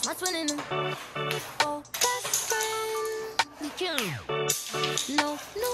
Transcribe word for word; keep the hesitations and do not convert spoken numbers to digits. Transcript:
my twin and them. Oh, best friend. We kill 'em. No, no.